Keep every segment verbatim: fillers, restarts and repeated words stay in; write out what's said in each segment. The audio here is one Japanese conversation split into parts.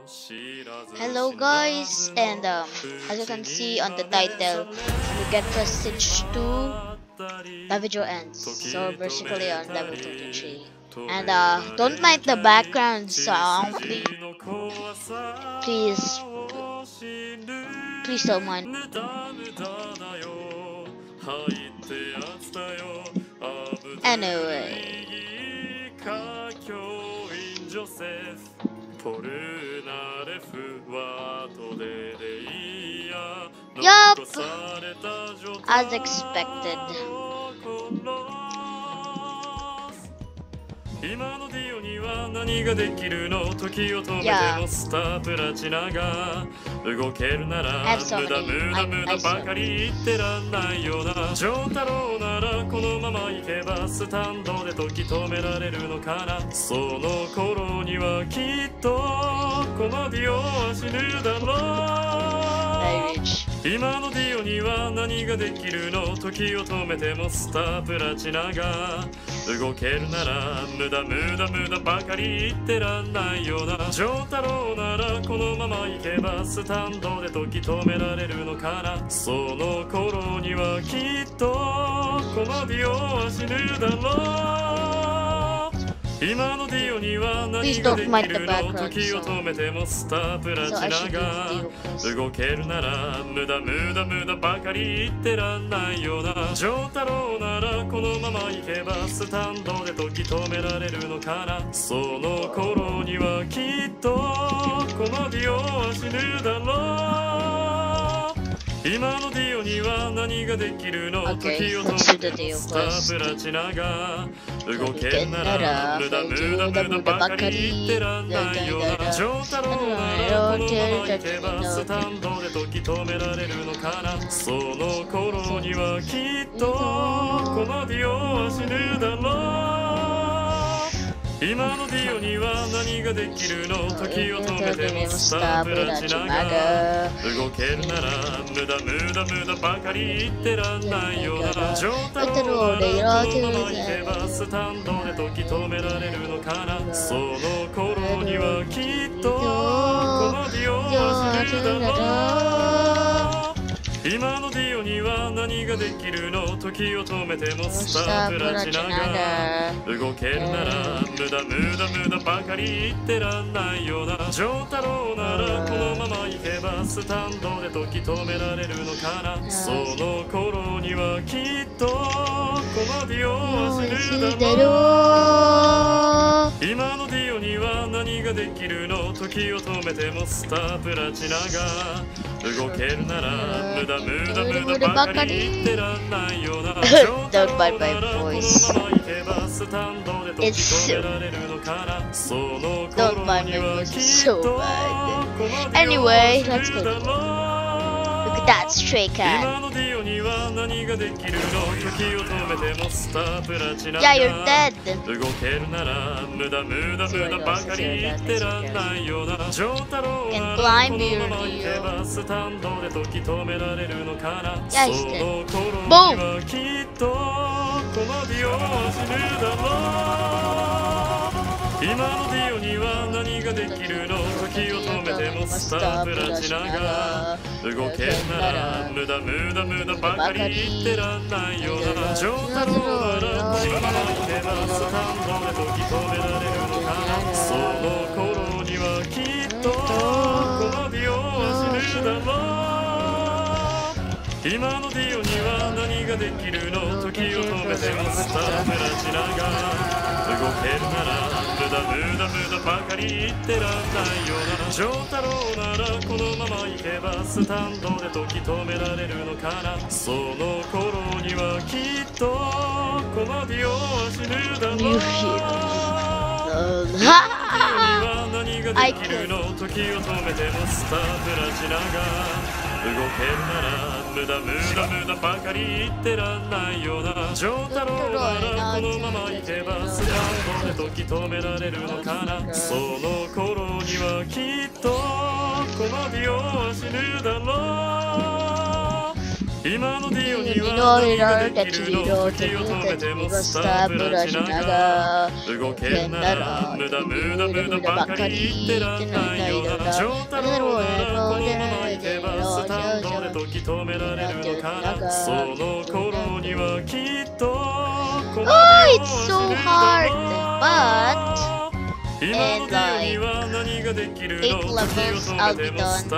Hello guys, and um, as you can see on the title, we get prestige two, the video ends, so basically on level twenty-three. And uh, don't mind the background sound, please. Please, please don't mind. Anyway. Yup, as expected. Yeah, I have so many. I, I Very rich. 今のディオには何ができるの時を止めてもスタープラチナが動けるなら無駄無駄無駄ばかり言ってらんないよなジョータロウならこのまま行けばスタンドで時止められるのかなその頃にはきっとこのディオは死ぬだろう今のディオには何ができるの時を止めてもスタープラチナが動けるなら無駄無駄無駄ばかり言ってらんないよなジョータロウならこのまま行けばスタンドで時止められるのかなその頃にはきっとこのディオは死ぬだろう今のディオには何ができるの時を止めてもスタープラチナが動けるなら無駄無駄無駄ばかり言ってらんないよなジョータロウならこのまま行けばスタンドで時止められるのかなその頃にはきっとこのディオは死ぬだろう今のディオには何ができるの時を止めてもスタープラチナが動けるなら無駄無駄無駄ばかり言ってらんないよなジョータロウならこのまま行けばスタンドで時止められるのかなその頃にはきっとこのディオは死ぬだろう今のディオには何ができるの時を止めてもスタープラチナが動けるなら無駄無駄無駄ばかり言ってらんないよなジョータロウならこのまま行けばスタンドで時止められるのかなその頃にはきっとこのディオは死ぬだろう今のディオには何ができるの時を止めてもスタープラチナが動けるなら無駄無駄無駄ばかり言ってらんないよな Don't mind my voice. It's so... Don't mind my voice, it's so bad. Anyway, let's go. Look at that stray cat. Yeah, you're dead. Can climb your view. Yeah, he's dead. Boom! 今のディオには何ができるの時を止めてもスタープラチナが動けるなら無駄無駄無駄ばかり言ってらんないよなジョータロウならこのまま行けばスタンドで時止められるのかなその頃にはきっとこのディオは死ぬだろう何ができるの時を止めてもスタープラチナが動けるなら無駄無駄無駄ばかり言ってらんないよなジョータロウならこのまま行けばスタンドで時止められるのかなその頃にはきっとこのディオは死ぬだろう今のディオにには何ができるの時を止めてもスタブラしながら動けんなら無駄無駄無駄ばかり言ってらんないよなジョータローならこのまま行けばスタンドで時止められるのかなその頃にはきっとこの世を Oh, it's so hard, but and like eight levels I'll be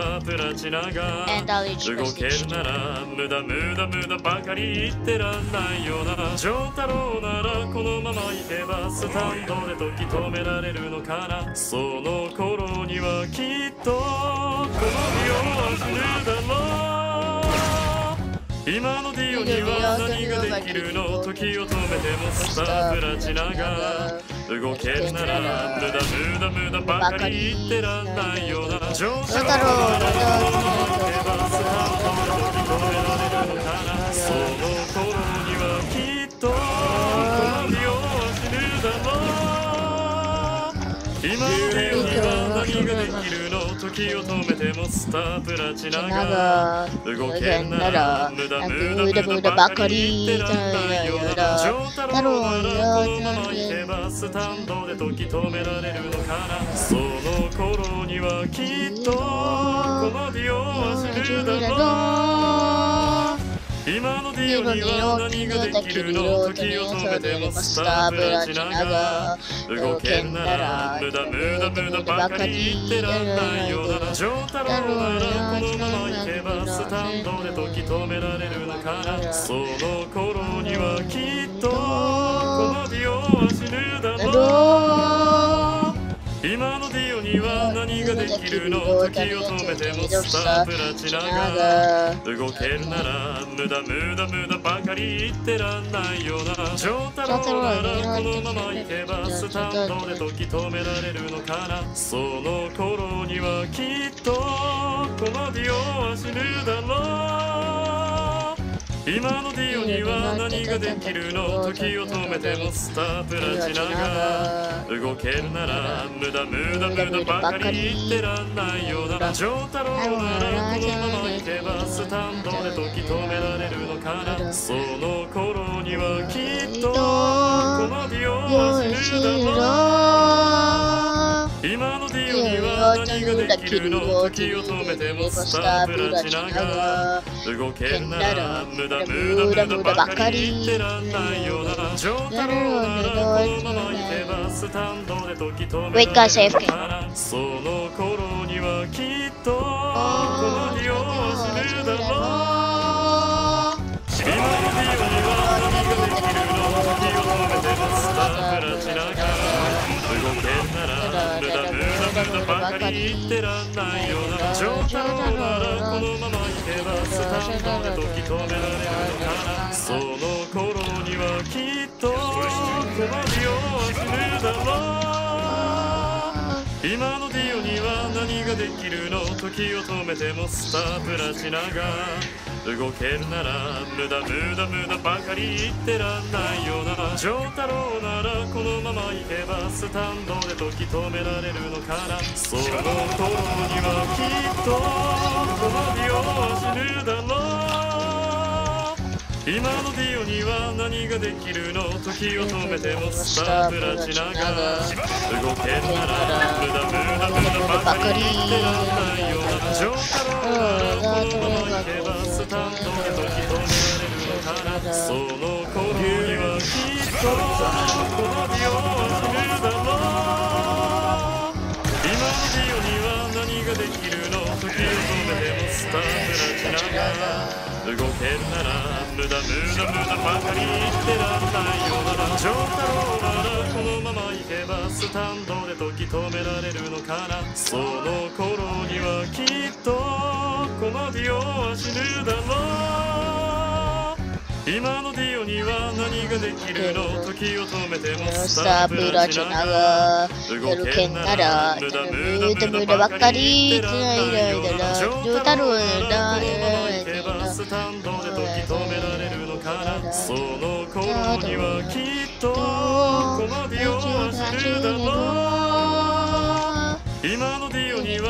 done and I'll reach 動け prestige るなら無駄無駄無駄ばかり言ってらんないよなジョータローならこのまま行けばスタンドで時止められるのかなその頃にはきっとこの日を走るだろう今のディオには何ができるの時を止めてもスタープラチナが動けるなら無駄無駄無駄ばかり言ってらんないよなジョータローならこのまま行けばスタートで時止められるのかなその頃にはきっとこの日を走るだろう今のディオには何ができるの時を止めてもスタープラチナが動けんなら無駄無駄無駄ばかり言ってらんないよなジョータローならこのまま行けばスタンドで時止められるのかなその頃にはきっとこの日を走るだろう今のディオには何ができるの時を止めてもスタープラチナが動けんなら無駄無駄無駄ばかり言ってらんないよなジョータローならこのまま行けばスタンドで時止められるのかなその頃にはきっとこの日を走るだろう今のディオには何ができるの時を止めてもスタープラチナが動けるなら無駄無駄無駄ばかり言ってらんないよなジョータローならこのまま行けばスタンドで時止められるのかなその頃にはきっとこの日を走るだろう今のディオには何ができるの時を止めてもスタープラチナが動けるなら無駄無駄無駄ばかり言ってらんないよなジョータローならこのまま行けばスタンドで時止められるのかなその頃にはきっとこの日を走るだろう今のディオには何ができるの時を止めてもスタープラチナが動けるなら無駄無駄無駄ばかり言ってらんないよなジョータローならこのまま行けばスタンドで時止められるのかなその頃にはきっとこの日を走るだろう今のディオには何ができるの時を止めてもスタープラチナが動けるなら無駄無駄無駄ばかり言ってらんないよなジョータローならこのまま行けばスタンドで時止められるのかなその頃にはきっとこの日を走るだろう今のディオには何ができるの時を止めてもスタープラチナが動けるなら無駄無駄無駄ばかり言ってらんないよなジョータローならこのまま行けばスタンドで時止められるのかなその頃にはきっとこの日を走るだろう今のディオには何ができるの時を止めてもスタープラチナが動けるなら無駄無駄無駄ばかり言ってらんないよなジョータローならこのまま行けばスタンドで時止められるのかなその頃にはきっとこの日を走るだろう今のディオには何ができるの時を止めてもスタープラチナが動けるなら無駄無駄無駄ばかり言ってらんないよなジョータローならこのまま行けばスタンドで時止められるのかなその頃にはきっとこの日を走るだろう今のディオには何ができるの時を止めてもスタープラチナが動けんなら無駄無駄無駄ばっかり言ってないだろジョータローならスタンドで時止められるのかなその頃にはきっとこの日を走るだろう今のディオには何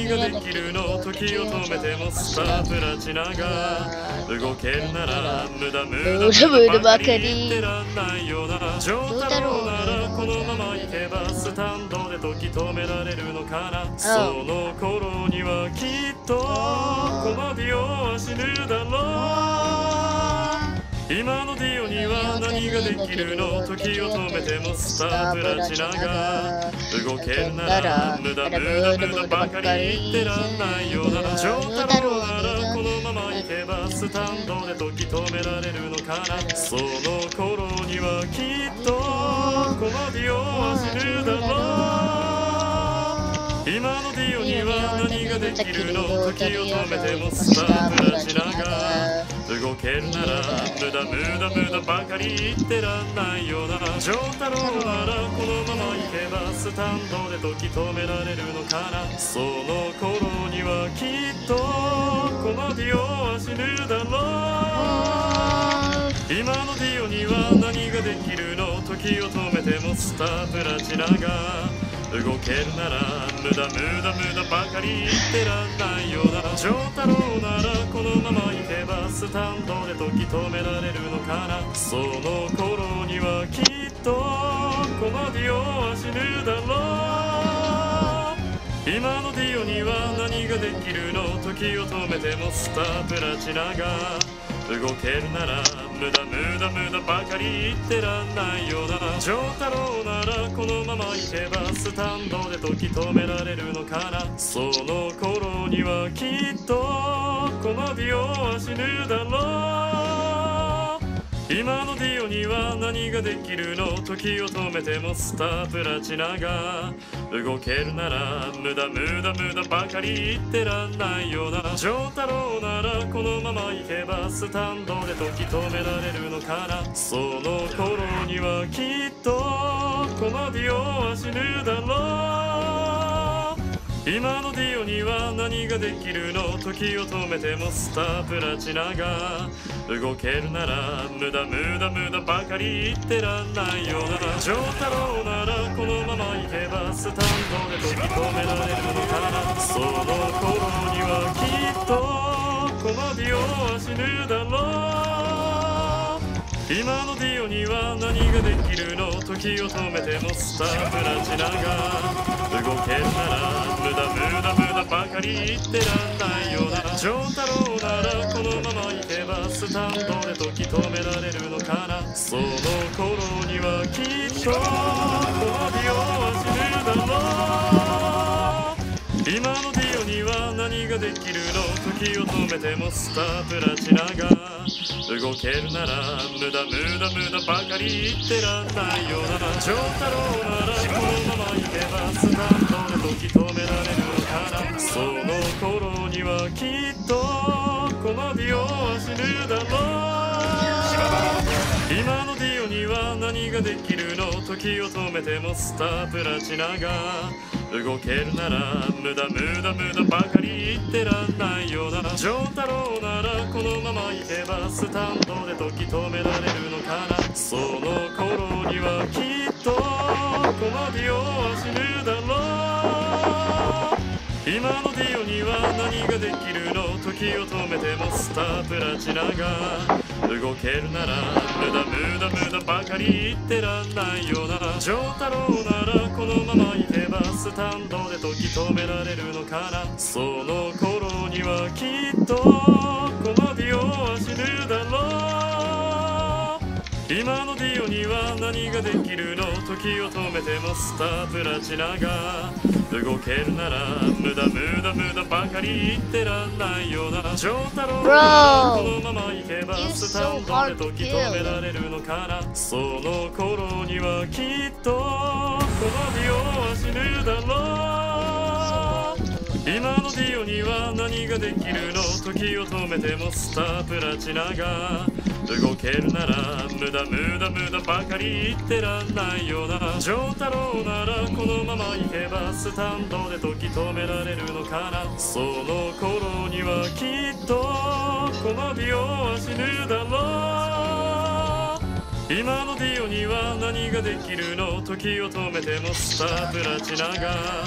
何ができるの時を止めてもスタープラチナが動けるなら無駄無駄無駄ばかり言ってらんないよな丈太郎ならこのまま行けばスタンドで時止められるのかなその頃にはきっとこのディオは死ぬだろう今のディオには何ができるの時を止めてもスタープラチナが動けるなら無駄無駄無駄ばかり言ってらんないよな丈太郎ならこのまま行けばスタンドで時止められるのかなその頃にはきっとこのディオは死ぬだろう今のディオには何ができるの時を止めてもスタープラチナが動けるなら無駄無駄無駄ばかり言ってらんないよな丈太郎ならこのまま行けばスタンドで時止められるのかなその頃にはきっとこのディオは死ぬだろう今のディオには何ができるの時を止めてもスタープラチナが動けるなら無駄無駄無駄ばかり言ってらんないよな丈太郎ならこのまま行けばスタンドで時止められるのかなその頃にはきっとこのディオは死ぬだろう今のディオには何ができるの時を止めてもスタープラチナが動けるなら無駄無駄無駄ばかり言ってらんないよな丈太郎ならこのまま行けばスタンドで時止められるのかなその頃にはきっとこのディオは死ぬだろう今のディオには何ができるの時を止めてもスタープラチナが動けるなら無駄無駄無駄ばかり言ってらんないよな丈太郎ならこのまま行けばスタンドで時止められるのかなその頃にはきっとこのディオは死ぬだろう今のディオには何ができるの時を止めてもスタープラチナが動けるなら無駄無駄無駄ばかり言ってらんないよな丈太郎ならこのまま行けばスタンドで時止められるのかなその頃にはきっとこのディオは死ぬだろう今のディオには何ができるの時を止めてもスタープラチナが動けるなら無駄無駄無駄ばかり言ってらんないよな丈太郎ならこのまま行けばスタンドで時止められるのかなその頃にはきっとこのディオは死ぬだろう今のディオには何ができるの時を止めてもスタープラチナが動けるなら無駄無駄無駄ばかり言ってらんないよな丈太郎ならこのまま行けばスタンドで時止められるのかなその頃にはきっとこのディオは死ぬだろう今のディオには何ができるの時を止めてもスタープラチナが動けるなら無駄無駄無駄ばかり言ってらんないよな丈太郎ならこのまま行けばスタンドで時止められるのかなその頃にはきっとこのディオは死ぬだろう今のディオには何ができるの時を止めてもスタープラチナが動けるなら無駄無駄無駄ばかり言ってらんないよな丈太郎ならこのまま行けばスタンドで時止められるのかなその頃にはきっとこのディオは死ぬだろう今のディオには何ができるの時を止めてもスタープラチナが動けるなら無駄無駄無駄ばかり言ってらんないよな丈太郎ならこのまま行けばスタンドで時止められるのかなその頃にはきっとこのディオは死ぬだろう今のディオには何ができるの時を止めてもスタープラチナが動けるなら無駄無駄無駄ばかり言ってらんないよな丈太郎ならこのまま行けばスタンドで時止められるのかなその頃にはきっとこのディオは死ぬだろう今のディオには何ができるの時を止めてもスタープラチナが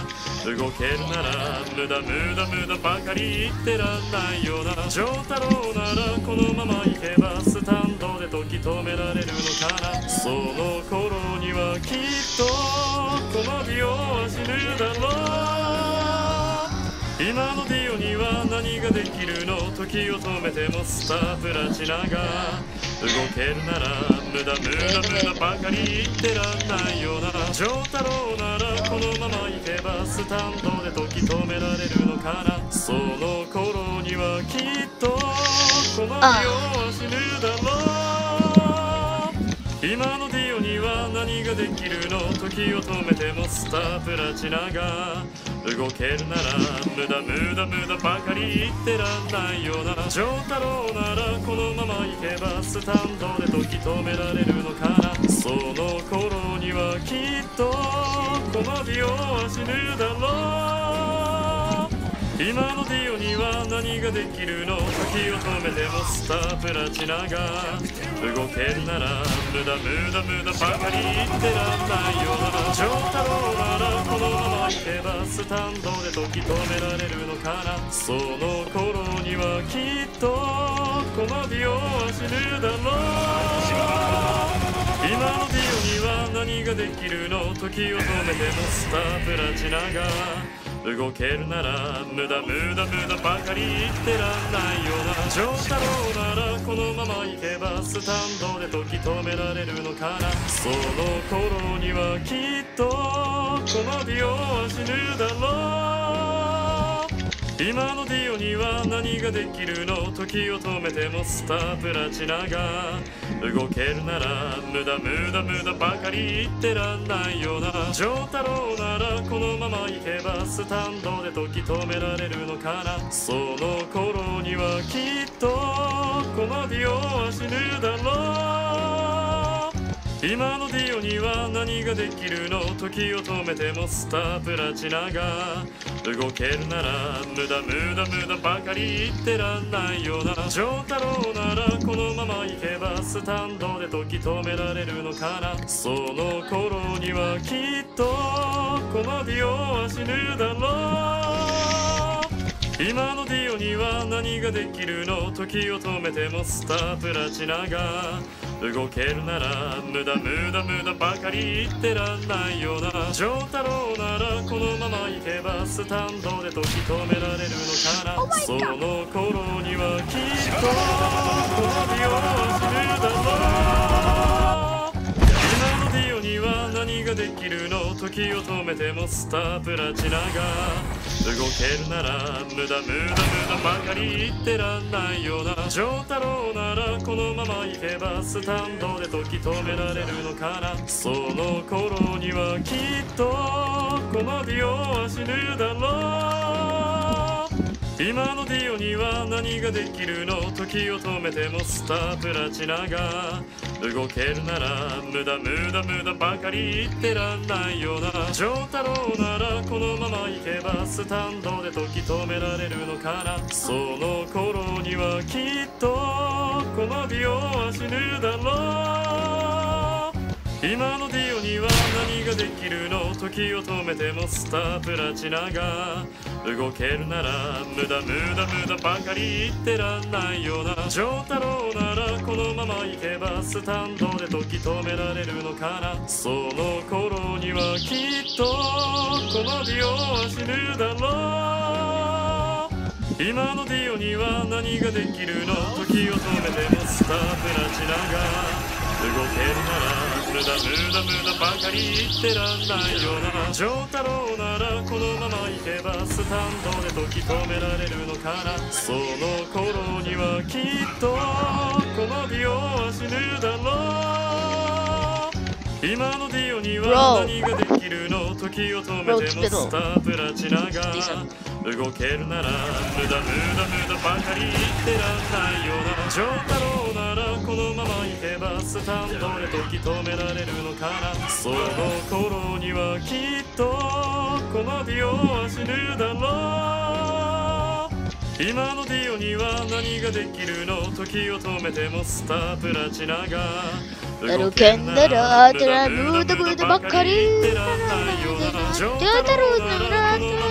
動けるなら無駄無駄無駄ばかり言ってらんないよな。丈太郎ならこのまま行けばスタンドで時止められるのかな。その頃にはきっとこのディオは死ぬだろう。今のディオには何ができるの。時を止めてもスタープラチナが動けるなら無駄無駄無駄ばかり言ってらんないよな。丈太郎ならこのまま行けばスタンドで時止められるのかな。その頃にはきっとこのディオは死ぬだろう。今のディオには何ができるの。時を止めてもスタープラチナが動けるなら無駄無駄無駄ばかり言ってらんないよな。丈太郎ならこのまま行けばスタンドで時止められるのかな。その頃にはきっとこのディオは死ぬだろう。今のディオには何ができるの。時を止めてもスタープラチナが動けるなら無駄無駄無駄ばかり言ってらんないよな。丈太郎ならこのまま行けばスタンドで時止められるのかな。その頃にはきっとこのディオは死ぬだろう。今のディオには何ができるの。時を止めてもスタープラチナが動けるなら無駄無駄無駄ばかり言ってらんないよな。丈太郎ならこのまま行けばスタンドで時止められるのかな。その頃にはきっとこのディオは死ぬだろう。今のディオには何ができるの。時を止めてもスタープラチナが動けるなら無駄無駄無駄ばかり言ってらんないよな。丈太郎ならこのまま行けばスタンドで時止められるのかな。その頃にはきっとこのディオは死ぬだろう。今のディオには何ができるの。時を止めてもスタープラチナが動けるなら無駄無駄無駄ばかり言ってらんないよな。丈太郎ならこのまま行けばスタンドで時止められるのかな。その頃にはきっとこのディオは死ぬだろう。今のディオには何ができるの。時を止めてもスタープラチナが動けるなら無駄無駄無駄ばかり言ってらんないよな。丈太郎ならこのまま行けばスタンドで時止められるのかな。その頃にはきっとこのディオは死ぬだろう。今のディオには何ができるの。時を止めてもスタープラチナが動けるなら無駄無駄無駄ばかり言ってらんないよな。丈太郎ならこのまま行けばスタンドで時止められるのかな。その頃にはきっとこのディオは死ぬだろう。今のディオには何ができるの。時を止めてもスタープラチナが動けるなら無駄無駄無駄ばかり言ってらんないよな。丈太郎ならこのまま行けばスタンドで時止められるのかな。その頃にはきっとこのディオは死ぬだろう。今のディオには何ができるの。時を止めてもスタープラチナが動けるなら無駄無駄無駄ばかり言ってらんないよな。丈太郎ならこのまま行けばスタンドで時止められるのかな。その頃にはきっとこのディオは死ぬだろう。今のディオには何ができるの。時を止めてもスタープラチナが動けるなら無駄無駄無駄ばかり言ってらんないよな。丈太郎ならこのまま行けばスタンドで時止められるのかな。その頃にはきっとこのディオは死ぬだろう。今のディオには何ができるの。時を止めてもスタープラチナが動けるなら無駄無駄無駄ばかり言ってらんないよな。丈太郎ならこのまま行けばスタンドで時止められるのかな。その頃にはきっとこのディオは死ぬだろう。今のディオには何ができるの。時を止めてもスタープラチナが動けんなら無駄無駄ばかり言ってらんないよな。丈太郎なら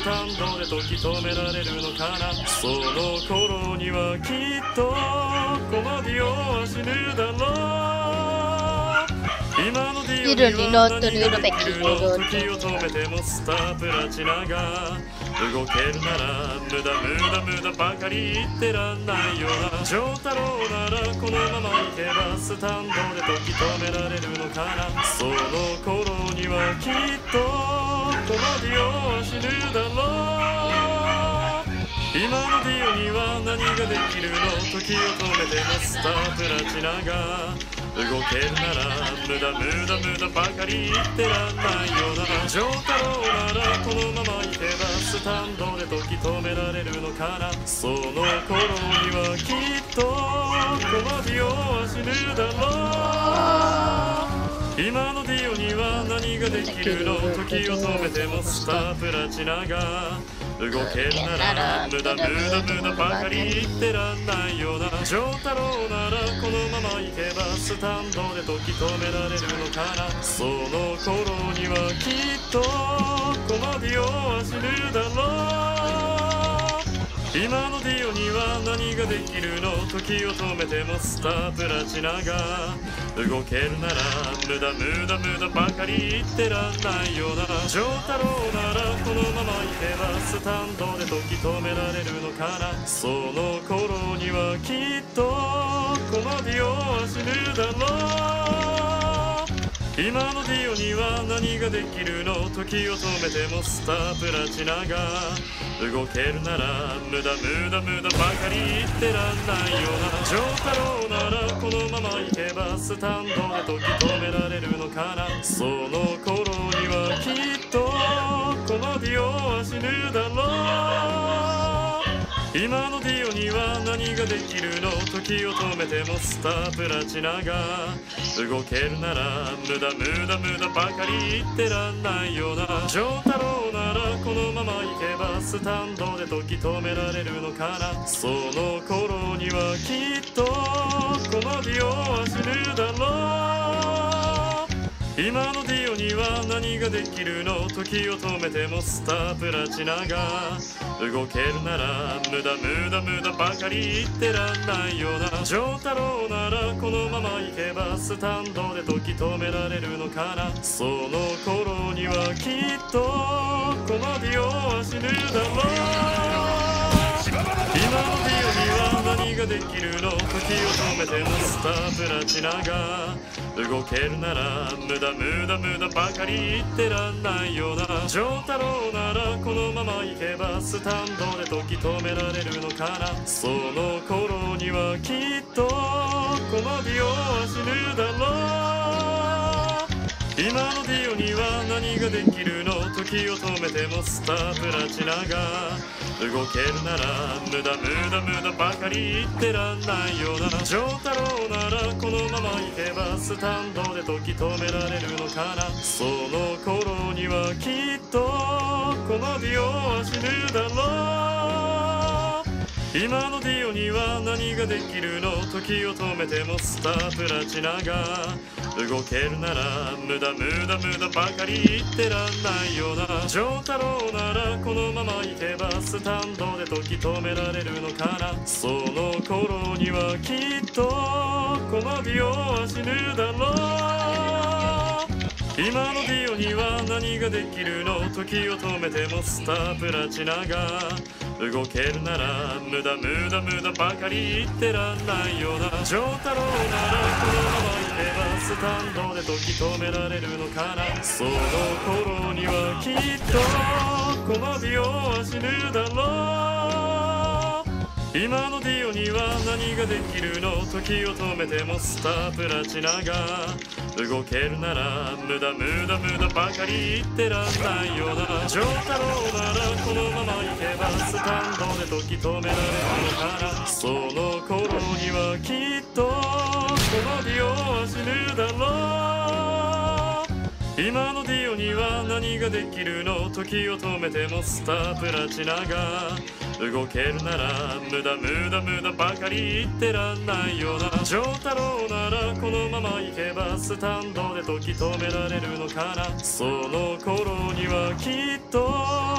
スタンドで時止められるのかな。その頃にはきっとコマディオは死ぬだろう。今のディオには何ができるの。時を止めてもスタープラチナが動けるなら無駄無駄無駄ばかり言ってらんないよな。ジョー太郎ならこのまま行けばスタンドで時止められるのかな。その頃にはきっとコマディオは死ぬだろう。今のディオには何ができるの。時を止めてもスタープラチナが動けるなら無駄無駄無駄ばかり言ってらんないよな。ジョー太郎ならこのまま行けばスタンドで時止められるのかな。その頃にはきっとコマディオは死ぬだろう。今のディオには何ができるの。時を止めてもスタープラチナが動けるなら無駄無駄無駄ばかり言ってらんないよな。ジョー太郎ならこのまま行けばスタンドで時止められるのかな。その頃にはきっとコマディオは死ぬだろう。今のディオには何ができるの。時を止めてもスタープラチナが動けるなら無駄無駄無駄ばかり言ってらんないよな。ジョー太郎ならこのまま行けばスタンドで時止められるのかな。その頃にはきっとコマディオは死ぬだろう。今のディオには何ができるの。時を止めてもスタープラチナが動けるなら無駄無駄無駄ばかり言ってらんないよな。ジョー太郎ならこのまま行けばスタンドで時止められるのかな。その頃にはきっとコマディオは死ぬだろう。今のディオには何ができるの。時を止めてもスタープラチナが動けるなら無駄無駄無駄ばかり言ってらんないよな。ジョー太郎ならこのまま行けばスタンドで時止められるのかな。その頃にはきっとコマディオは死ぬだろう。今のディオには何ができるの。時を止めてもスタープラチナが動けるなら無駄無駄無駄ばかり言ってらんないよな。ジョー太郎ならこのまま行けばスタンドで時止められるのかな。その頃にはきっとコマディオは死ぬだろう。今のディオには何ができるの。時を止めてもスタープラチナが動けるなら無駄無駄無駄ばかり言ってらんないよな。ジョー太郎ならこのまま行けばスタンドで時止められるのかな。その頃にはきっとコマディオは死ぬだろう。今のディオには何ができるの。時を止めてもスタープラチナが動けるなら無駄無駄無駄ばかり言ってらんないよな。ジョー太郎ならこのまま行けばスタンドで時止められるのかな。その頃にはきっとコマディオは死ぬだろう。今のディオには何ができるの。時を止めてもスタープラチナが動けるなら無駄無駄無駄ばかり言ってらんないよな。ジョー太郎ならこのまま行けばスタンドで時止められるのかな。その頃にはきっとコマディオは死ぬだろう。今のディオには何ができるの。時を止めてもスタープラチナが動けるなら無駄無駄無駄ばかり言ってらんないよな。ジョー太郎ならこのまま行けばスタンドで時止められるのかな。その頃にはきっとコマディオは死ぬだろう。今のディオには何ができるの。時を止めてもスタープラチナが動けるなら無駄無駄無駄ばかり言ってらんないよな。ジョー太郎ならこのまま行けばスタンドで時止められるのかな。その頃にはきっとコマディオは死ぬだろう。今のディオには何ができるの。時を止めてもスタープラチナが動けるなら無駄無駄無駄ばかり言ってらんないよな。ジョー太郎ならこのまま行けばスタンドで時止められるのかな。その頃にはきっとコ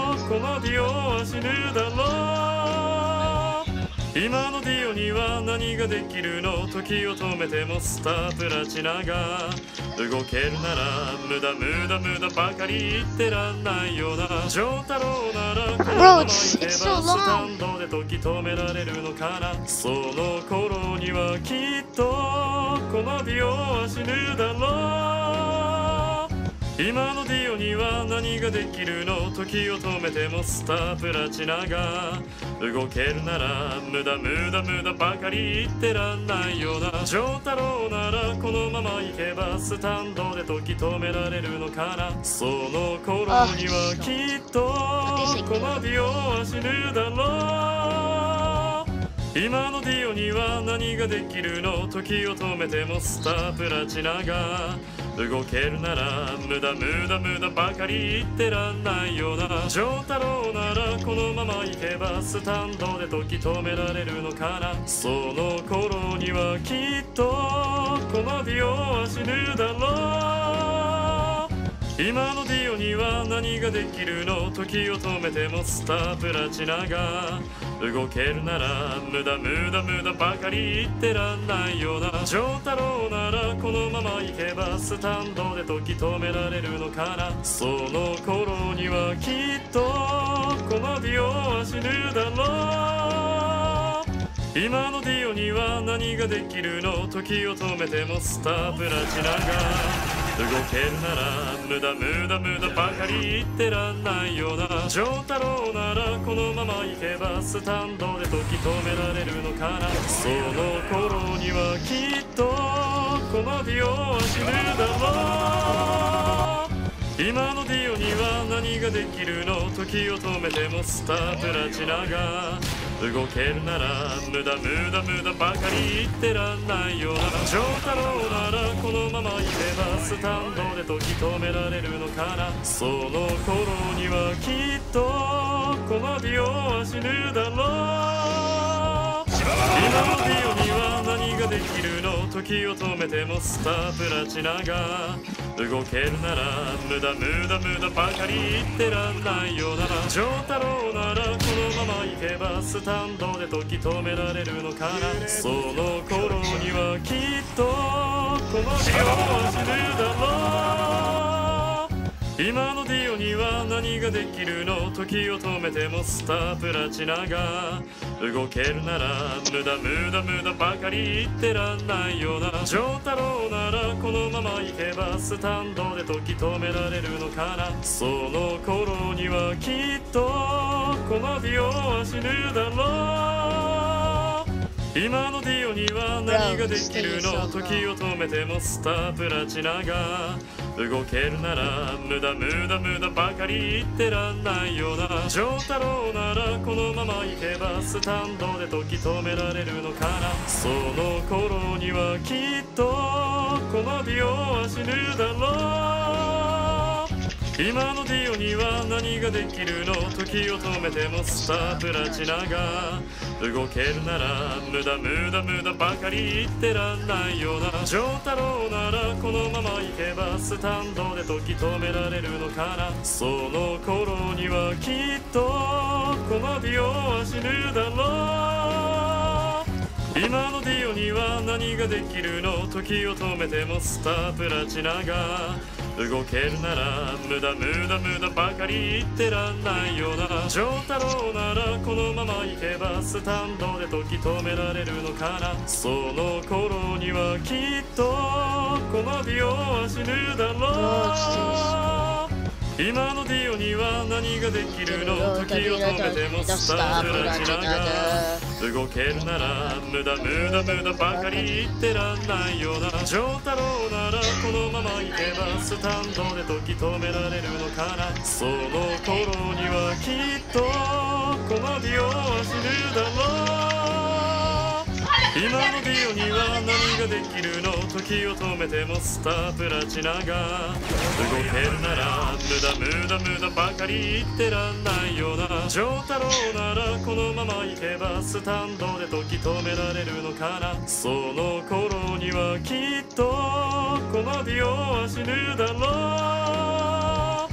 のディオは死ぬだろう。今のディオには何ができるの。時を止めてもスタープラチナが動けるなら無駄無駄無駄ばかり言ってらんないよな。丈太郎ならこのまま行けばスタンドで時止められるのかな。その頃にはきっとこのディオは死ぬだろう。今のディオには何ができるの。時を止めてもスタープラチナが動けるなら無駄無駄無駄ばかり言ってらんないよな。丈太郎ならこのまま行けばスタンドで時止められるのかな。その頃にはきっとこのディオは死ぬだろう。今のディオには何ができるの。時を止めてもスタープラチナが動けるなら無駄無駄無駄ばかり言ってらんないよな。丈太郎ならこのまま行けばスタンドで時止められるのかな。その頃にはきっとこのディオは死ぬだろう。今のディオには何ができるの。時を止めてもスタープラチナが動けるなら無駄無駄無駄ばかり言ってらんないよな。丈太郎ならこのまま行けばスタンドで時止められるのかな。その頃にはきっとこのディオは死ぬだろう。今のディオには何ができるの。時を止めてもスタープラチナが動けるなら無駄無駄無駄ばかり言ってらんないよな。丈太郎ならこのまま行けばスタンドで時止められるのかな。その頃にはきっとこのディオは死ぬだろう。今のディオには何ができるの。時を止めてもスタープラチナが動けるなら無駄無駄無駄ばかり言ってらんないよな。丈太郎ならこのまま行けばスタンドで時止められるのかな。その頃にはきっとこのディオは死ぬだろう。今のディオには何ができるの。時を止めてもスタープラチナが動けるなら無駄無駄無駄ばかり言ってらんないよな。丈太郎ならこのまま行けばスタンドで時止められるのかな。その頃にはきっとこのディオは死ぬだろう。今のディオには何ができるの。時を止めてもスタープラチナが動けるなら無駄無駄無駄ばかり言ってらんないよな。丈太郎ならこのまま行けばスタンドで時止められるのかな。その頃にはきっとこのディオは死ぬだろう。今のディオには何ができるの。時を止めてもスタープラチナが動けるなら無駄無駄無駄ばかり言ってらんないよな。丈太郎ならこのまま行けばスタンドで時止められるのかな。その頃にはきっとこのディオは死ぬだろう。今のディオには何ができるの。時を止めてもスタープラチナが動けるなら無駄無駄無駄ばかり言ってらんないよな。丈太郎ならこのまま行けばスタンドで時止められるのかな。その頃にはきっとこのディオは死ぬだろう。今のディオには何ができるの。時を止めてもスタープラチナが動けるなら無駄無駄無駄ばかり言ってらんないよな。丈太郎ならこのまま行けばスタンドで時止められるのかな。その頃にはきっとこのディオは死ぬだろう。今のディオには何ができるの。時を止めてもスタープラチナが動けるなら無駄無駄無駄ばかり言ってらんないよな。丈太郎ならこのまま行けばスタンドで時止められるのかな。その頃にはきっとこのディオは死ぬだろう。今のディオには何ができるの。時を止めてもスタープラチナが動けるなら無駄無駄無駄ばかり言ってらんないよな。丈太郎ならこのまま行けばスタンドで時止められるのかな。その頃にはきっとこのディオは死ぬだろう。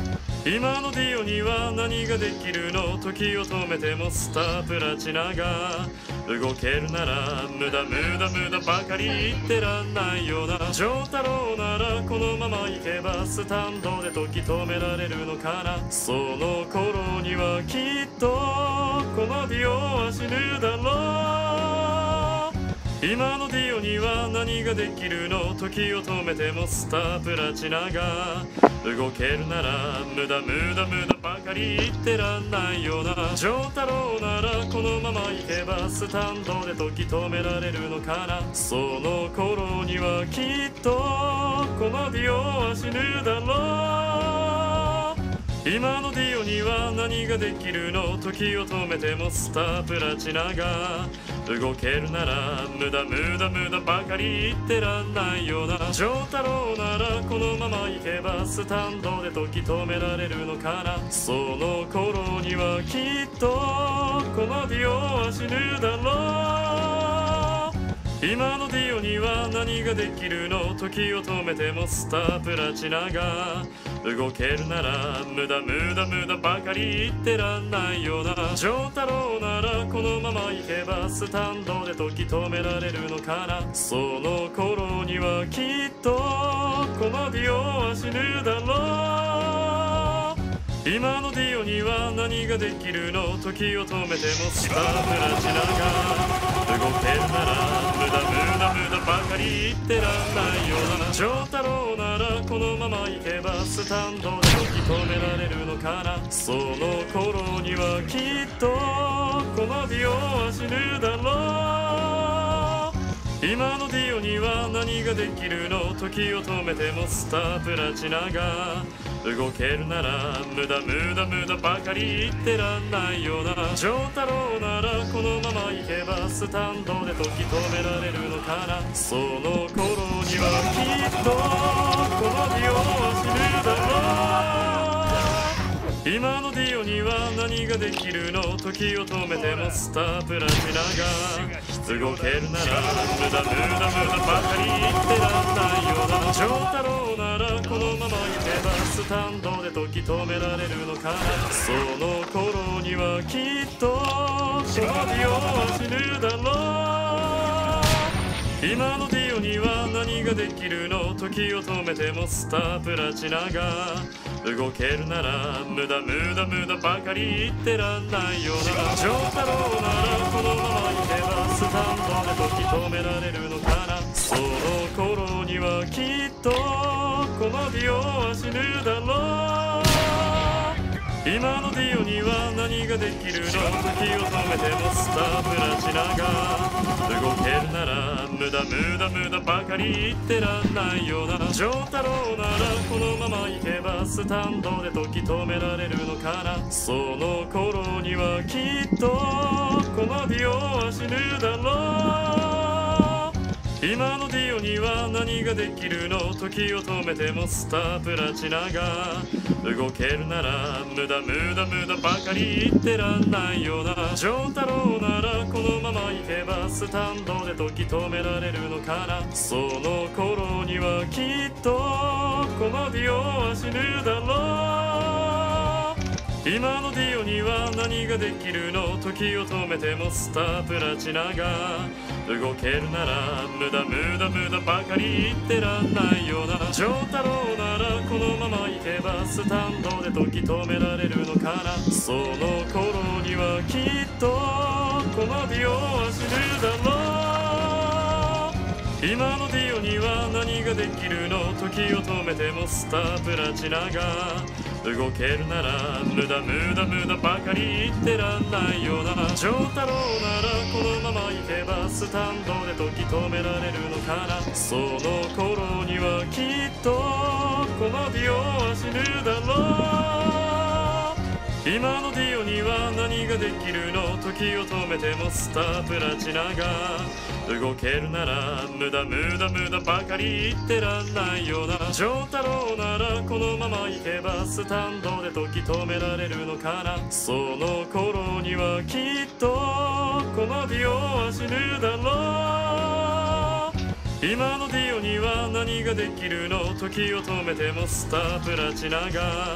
今のディオには何ができるの時を止めてもスタープラチナが動けるなら無駄無駄無駄ばかり言ってらんないよな丈太郎ならこのまま行けばスタンドで時止められるのかなその頃にはきっとこのディオは死ぬだろう今のディオには何ができるの時を止めてもスタープラチナが動けるなら無駄無駄無駄ばかり言ってらんないよな丈太郎ならこのまま行けばスタンドで時止められるのかなその頃にはきっとこのディオは死ぬだろう今のディオには何ができるの時を止めてもスタープラチナが動けるなら無駄無駄無駄ばかり言ってらんないよな丈太郎ならこのまま行けばスタンドで時止められるのかなその頃にはきっとこのディオは死ぬだろう今のディオには何ができるの時を止めてもスタープラチナが動けるなら無駄無駄無駄ばかり言ってらんないよな丈太郎ならこのまま行けばスタンドで時止められるのかなその頃にはきっとこのディオは死ぬだろう今のディオには何ができるの時を止めてもスタープラチナが動けるなら無駄無駄無駄ばかり言ってらんないよな丈太郎ならこのまま行けばスタンドで時止められるのかなその頃にはきっとこのディオは死ぬだろう今のディオには何ができるの時を止めてもスタープラチナが動けるなら無駄無駄無駄ばかり言ってらんないよな丈太郎ならこのまま行けばスタンドで時止められるのかなその頃にはきっとこのディオは死ぬだろう今のディオには何ができるの時を止めてもスタープラチナが動けるなら無駄無駄無駄ばかり言ってらんないよな丈太郎ならこのまま行けばスタンドで時止められるのかなその頃にはきっとこのディオは死ぬだろう今のディオには何ができるの時を止めてもスタープラチナが動けるなら無駄無駄無駄ばかり言ってらんないよな丈太郎ならこのまま行けばスタンドで時止められるのかなその頃にはきっとこのディオは死ぬだろう今のディオには何ができるの時を止めてもスタープラチナが動けるなら無駄無駄無駄ばかり言ってらんないよな丈太郎ならこのまま行けばスタンドで時止められるのかなその頃にはきっとこのディオは死ぬだろう今のディオには何ができるの時を止めてもスタープラチナが動けるなら無駄無駄無駄ばかり言ってらんないよな丈太郎ならこのまま行けばスタンドで時止められるのかなその頃にはきっとこのディオは死ぬだろう今のディオには何ができるの時を止めてもスタープラチナが動けるなら無駄無駄無駄ばかり言ってらんないよな丈太郎ならこのまま行けばスタンドで時止められるのかなその頃にはきっとこのディオは死ぬだろう今のディオには何ができるの時を止めてもスタープラチナが動けるなら無駄無駄無駄ばかり言ってらんないよな丈太郎ならこのまま行けばスタンドで時止められるのかなその頃にはきっとこのディオは死ぬだろう今のディオには何ができるの時を止めてもスタープラチナが動けるなら無駄無駄無駄ばかり言ってらんないよな丈太郎ならこのまま行けばスタンドで時止められるのかなその頃にはきっとこのディオは死ぬだろう今のディオには何ができるの時を止めてもスタープラチナが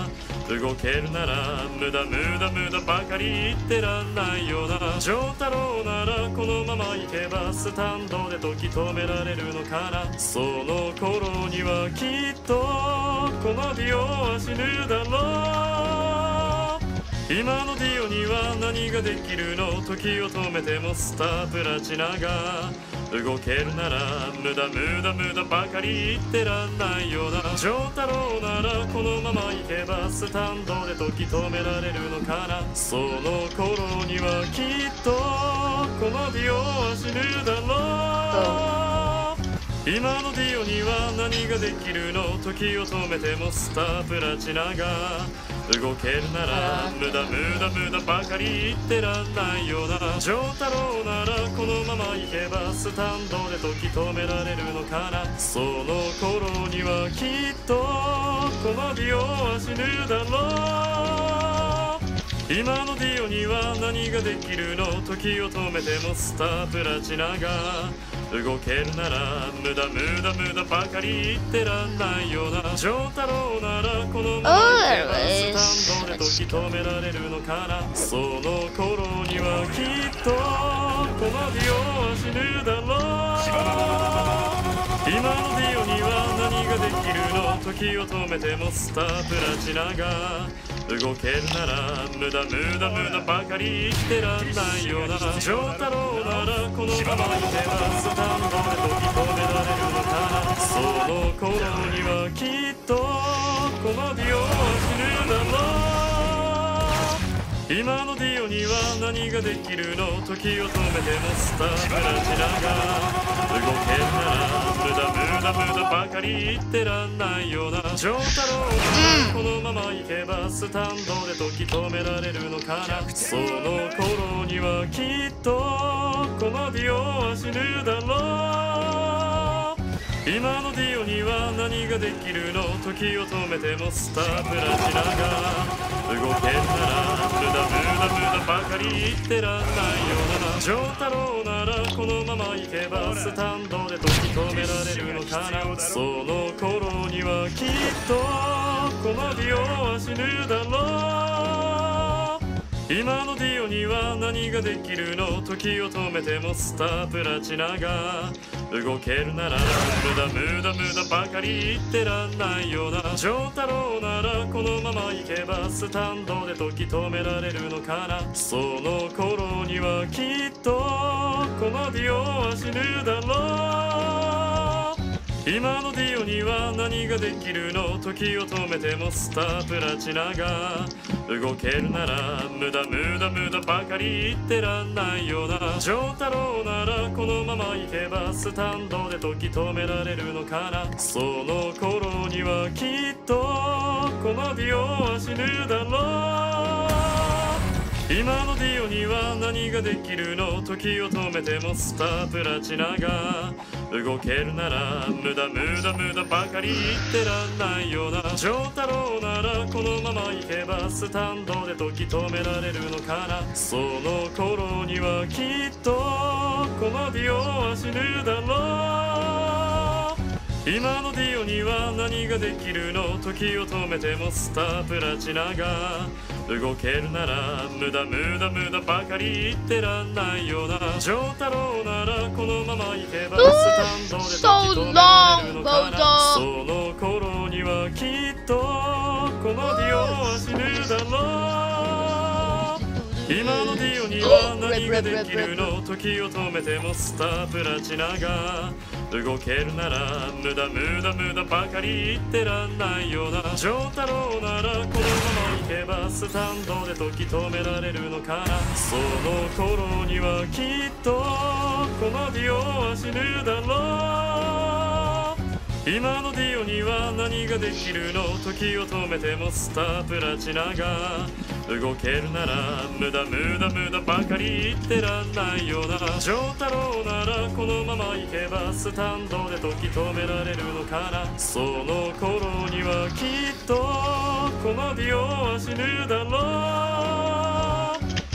動けるなら無駄無駄無駄ばかり言ってらんないよな。丈太郎ならこのまま行けばスタンドで時止められるのかな。その頃にはきっとこのディオは死ぬだろう。今のディオには何ができるの。時を止めてもスタープラチナが動けるなら無駄無駄無駄ばかり言ってらんないよな。丈太郎ならこのまま行けばスタンドで時止められるのかな。その頃にはきっとこのディオは死ぬだろう。今のディオには何ができるの。時を止めてもスタープラチナが動けるなら無駄無駄無駄ばかり言ってらんないよな。丈太郎ならこのまま行けばスタンドで時止められるのかな。その頃にはきっとこのディオは死ぬだろう。今のディオには何ができるの。時を止めてもスタープラチナが動けるなら無駄無駄無駄ばかり言ってらんないよな。丈太郎ならこのまま行けばスタンドで時止められるのかな。その頃にはきっとこのディオは死ぬだろう。今のディオには何ができるの。時を止めてもスタープラチナが動けるなら無駄無駄無駄ばかり言ってらんないよな。丈太郎ならこのまま行けばスタンドで時止められるのかな。その頃にはきっとこのディオは死ぬだろう。今のディオには何ができるの。時を止めてもスタープラチナが動けるなら無駄無駄無駄ばかり言ってらんないよな。丈太郎ならこのまま行けばスタンドで時止められるのかな。その頃にはきっとこのディオは死ぬだろう。今のディオには何ができるの。時を止めてもスタープラチナが動けるなら無駄無駄無駄ばかり言ってらんないよな。丈太郎ならこのまま行けばスタンドで時止められるのかな。その頃にはきっとこのディオは死ぬだろう。今のディオには何ができるの。時を止めてもスタープラチナが動けるなら無駄無駄無駄ばかり言ってらんないよな。丈太郎ならこのまま行けばスタンドで時止められるのかな。その頃にはきっとこのディオは死ぬだろう。今のディオには何ができるの。時を止めてもスタープラチナが動けるなら無駄無駄無駄ばかり言ってらんないよな。丈太郎ならこのまま行けばスタンドで時止められるのかな。その頃にはきっとこのディオは死ぬだろう。今のディオには何ができるの。時を止めてもスタープラチナが動けるなら無駄無駄無駄ばかり言ってらんないよな。丈太郎ならこのまま行けばスタンドで時止められるのかな。その頃にはきっとこのディオは死ぬだろう。今のディオには何ができるの。時を止めてもスタープラチナが動けるなら無駄無駄無駄ばかり言ってらんないよな。丈太郎ならこのまま行けばスタンドで時止められるのかな。その頃にはきっとこのディオは死ぬだろう。今のディオには何ができるの。時を止めてもスタープラチナが動けるなら無駄無駄無駄ばかり言ってらんないよな。丈太郎ならこのまま行けばスタンドで時止められるのかな。その頃にはきっとこのディオは死ぬだろう。今のディオには何ができるの。時を止めてもスタープラチナが動けるなら無駄無駄無駄ばかり言ってらんないよな。丈太郎ならこのまま行けばスタンドで時止められるのかな。その頃にはきっとこのディオは死ぬだろう。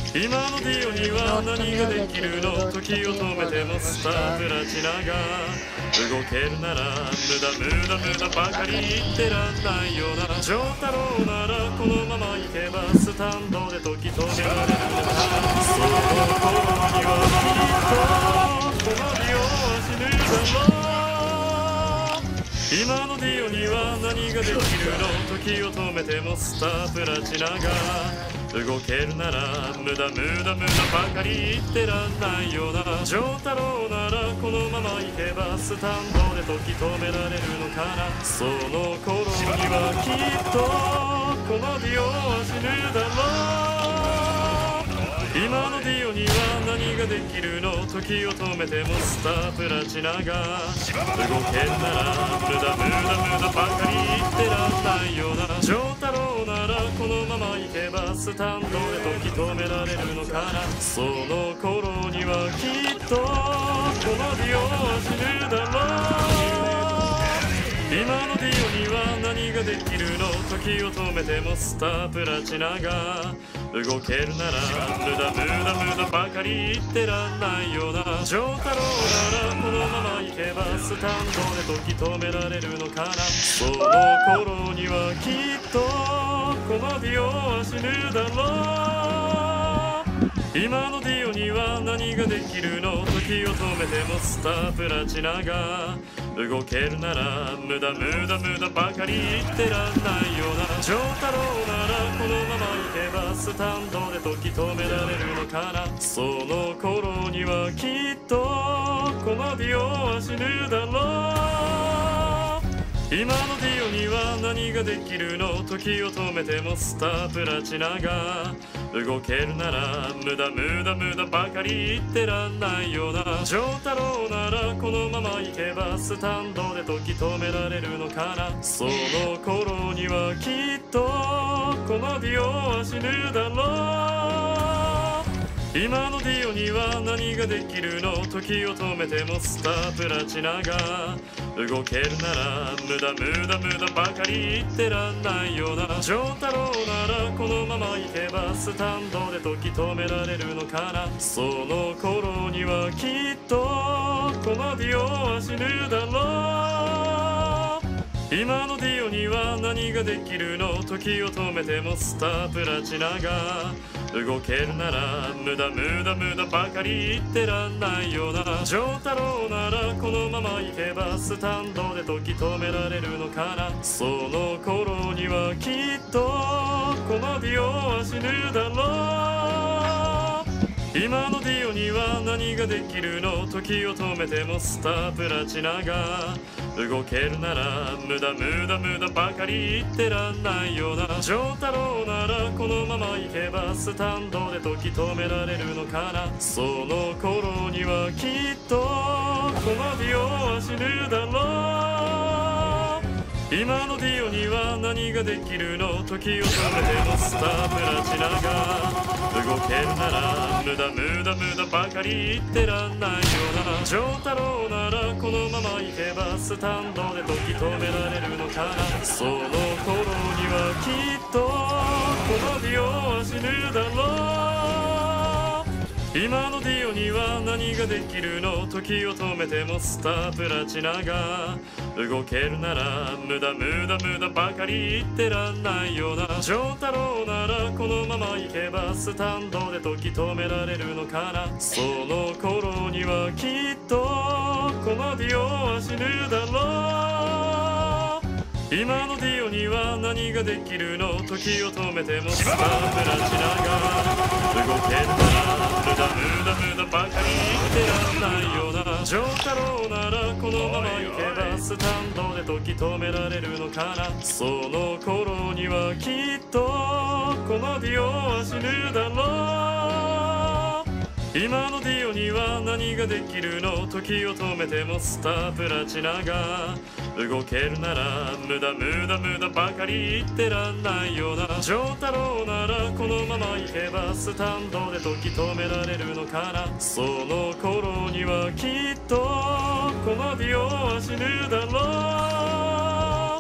今のディオには何ができるの時を止めてもスタープラチナが動けるなら無駄無駄無駄ばかり言ってらんないよな丈太郎ならこのまま行けばスタンドで時止められるのかその頃にはきっとこのディオは死ぬだろう今のディオには何ができるの時を止めてもスタープラチナが動けるなら無駄無駄無駄ばかり言ってらんないよな丈太郎ならこのまま行けばスタンドで時止められるのかなその頃にはきっとこのディオは死ぬだろう今のディオには何ができるの時を止めてもスタープラチナが動けるなら無駄無駄無駄ばかり言ってらんないよな丈太郎ならこのまま行けばスタンドで時止められるのかなその頃にはきっとこのディオは死ぬだろう今のディオには何ができるの時を止めてもスタープラチナが動けるなら無駄無駄無駄ばかり言ってらんないよな丈太郎ならこのまま行けばスタンドで時止められるのかなその頃にはきっとこのディオは死ぬだろう今のディオには何ができるの時を止めてもスタープラチナが動けるなら無駄無駄無駄ばかり言ってらんないよな丈太郎ならこのまま行けばスタンドで時止められるのかなその頃にはきっとこのディオは死ぬだろう今のディオには何ができるの時を止めてもスタープラチナが動けるなら無駄無駄無駄ばかり言ってらんないよな丈太郎ならこのまま行けばスタンドで時止められるのかなその頃にはきっとこのディオは死ぬだろう今のディオには何ができるの時を止めてもスタープラチナが動けるなら無駄無駄無駄ばかり言ってらんないよな丈太郎ならこのまま行けばスタンドで時止められるのかなその頃にはきっとこのディオは死ぬだろう今のディオには何ができるの時を止めてもスタープラチナが動けるなら無駄無駄無駄ばかり言ってらんないよな丈太郎ならこのまま行けばスタンドで時止められるのかなその頃にはきっとこのディオは死ぬだろう今のディオには何ができるの時を止めてもスタープラチナが動けるなら無駄無駄無駄ばかり言ってらんないよな丈太郎ならこのまま行けばスタンドで時止められるのかなその頃にはきっとこのディオは死ぬだろう今のディオには何ができるの時を止めてもスタープラチナが動けるなら無駄無駄無駄ばかり言ってらんないよな丈太郎ならこのまま行けばスタンドで時止められるのかなその頃にはきっとこのディオは死ぬだろう今のディオには何ができるの時を止めてもスタープラチナが動けるなら無駄無駄無駄ばかり言ってらんないよな丈太郎ならこのまま行けばスタンドで時止められるのかなその頃にはきっとこのディオは死ぬだろう今のディオには何ができるの時を止めてもスタープラチナが動けるなら無駄無駄無駄ばかり言ってらんないよな丈太郎ならこのまま行けばスタンドで時止められるのかなその頃にはきっとこのディオは死ぬだろう今のディオには何ができるの時を止めてもスタープラチナが動けるなら無駄無駄無駄ばかり言ってらんないよな丈太郎ならこのまま行けばスタンドで時止められるのかなその頃にはきっとこのディオは死ぬだろう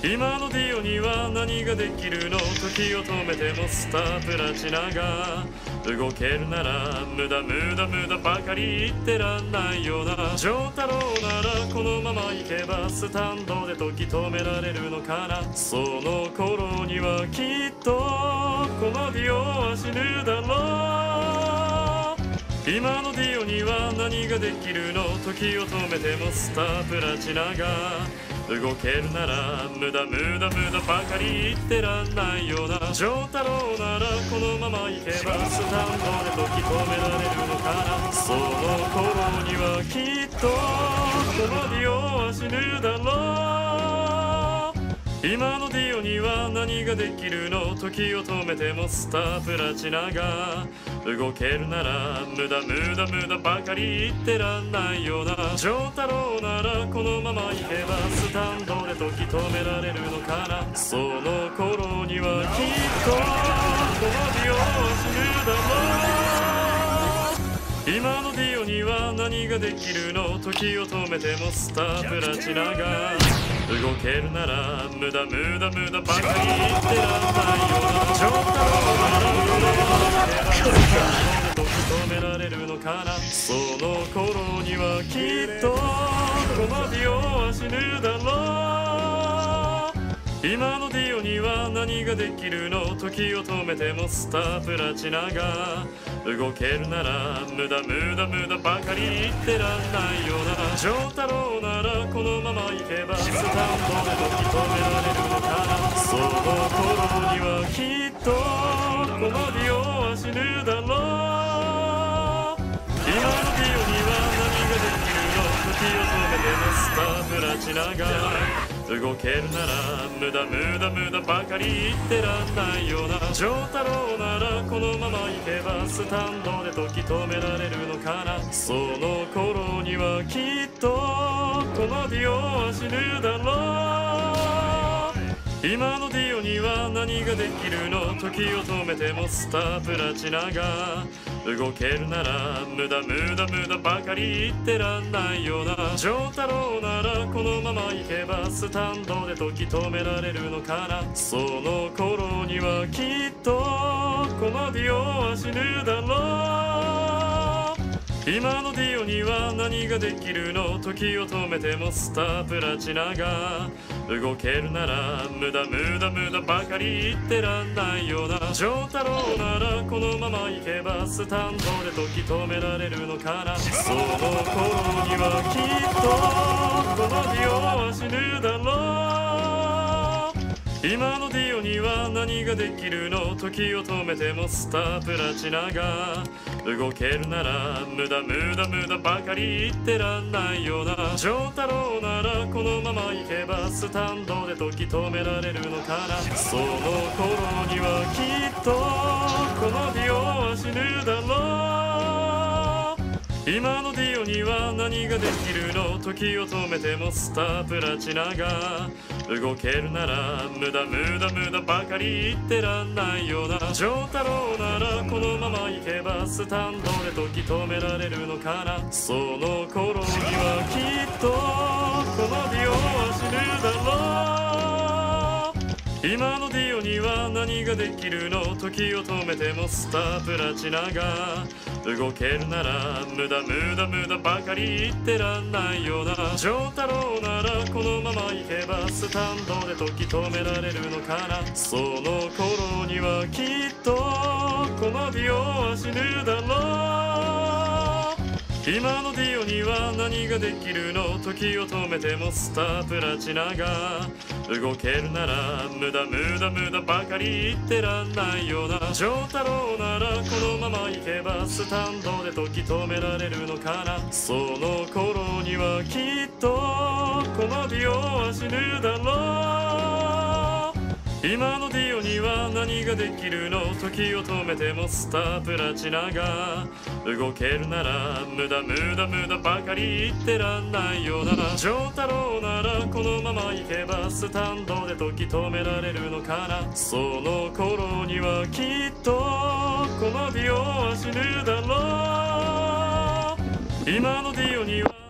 今のディオには何ができるの？時を止めてもスタープラチナが動けるなら無駄無駄無駄ばかり言ってらんないよな。丈太郎ならこのまま行けばスタンドで時止められるのかな。その頃にはきっとこのディオは死ぬだろう。今のディオには何ができるの？時を止めてもスタープラチナが動けるなら無駄無駄無駄ばかり言ってらんないよな。丈太郎ならこのまま行けばスタンドで時止められるのかな。その頃にはきっとこのディオは死ぬだろう。今のディオには何ができるの？時を止めてもスタープラチナが動けるなら無駄無駄無駄ばかり言ってらんないよな。丈太郎ならこのまま行けばスタンドで時止められるのかな。その頃にはきっとこのディオは死ぬだろう。今のディオには何ができるの？時を止めてもスタープラチナが動けるなら無駄無駄無駄ばかり言ってらんないよな。丈太郎ならこのまま行けばスタンドで時止められるのかな。その頃にはきっとこのディオは死ぬだろう。今のディオには何ができるの？時を止めてもスタープラチナが動けるなら無駄無駄無駄ばかり言ってらんないよな。丈太郎ならこのまま行けばスタンドで時止められるのかな。その頃にはきっとこのディオは死ぬだろう。今のディオには何ができるの？時を止めてもスタープラチナが動けるなら無駄無駄無駄ばかり言ってらんないよな。丈太郎ならこのまま行けばスタンドで時止められるのかな。その頃にはきっとこのディオは死ぬだろう。今のディオには何ができるの？時を止めてもスタープラチナが動けるなら無駄無駄無駄ばかり言ってらんないよな。丈太郎ならこのまま行けばスタンドで時止められるのかな。その頃にはきっとこのディオは死ぬだろう。今のディオには何ができるの？時を止めてもスタープラチナが動けるなら無駄無駄無駄ばかり言ってらんないよな。丈太郎ならこのまま行けばスタンドで時止められるのかな。その頃にはきっとこのディオは死ぬだろう。今のディオには何ができるの？時を止めてもスタープラチナが動けるなら無駄無駄無駄ばかり言ってらんないよな。丈太郎ならこのまま行けばスタンドで時止められるのかな。その頃にはきっとこのディオは死ぬだろう。今のディオには何ができるの？時を止めてもスタープラチナが動けるなら無駄無駄無駄ばかり言ってらんないよな。丈太郎ならこのまま行けばスタンドで時止められるのかな。その頃にはきっとこのディオは死ぬだろう。今のディオには何ができるの？時を止めてもスタープラチナが動けるなら無駄無駄無駄ばかり言ってらんないよな。丈太郎ならこのまま行けばスタンドで時止められるのかな。その頃にはきっとこのディオは死ぬだろう。今のディオには何ができるの？時を止めてもスタープラチナが動けるなら無駄無駄無駄ばかり言ってらんないよな。丈太郎ならこのまま行けばスタンドで時止められるのかな。その頃にはきっとこのディオは死ぬだろう。今のディオには何ができるの？時を止めてもスタープラチナが動けるなら無駄無駄無駄ばかり言ってらんないよな。丈太郎ならこのまま行けばスタンドで時止められるのかな。その頃にはきっとこのディオは死ぬだろう。今のディオには何が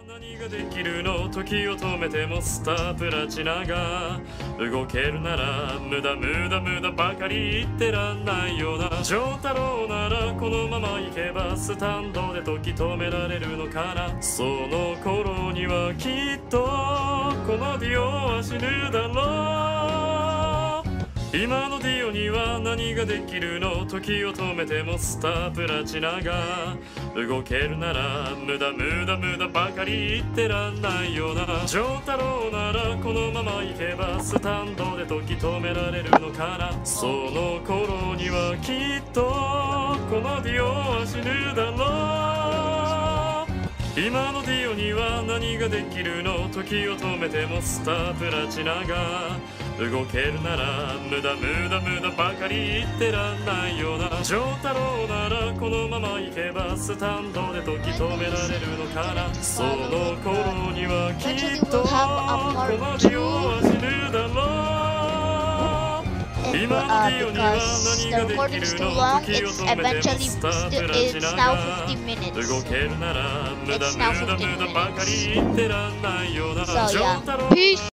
できるの時を止めてもスタープラチナが動けるなら無駄無駄無駄ばかり言ってらんないよな丈太郎ならこのまま行けばスタンドで時止められるのかなその頃にはきっとこのディオは死ぬだろう今のディオには何ができるの時を止めてもスタープラチナが動けるなら無駄無駄無駄ばかり言ってらんないよな丈太郎ならこのまま行けばスタンドで時止められるのかなその頃にはきっとこのディオは死ぬだろう今のディオには何ができるの時を止めてもスタープラチナが動けるなら無駄無駄無駄ばかり言ってらんないよな丈太郎ならこのまま行けばスタンドで時止められるのかなその頃にはきっとこのディオは死ぬだろう今のディオには何ができるの時を止めてもスタープラチナが動けるなら無駄無駄無駄ばかり言ってらんないよな丈太郎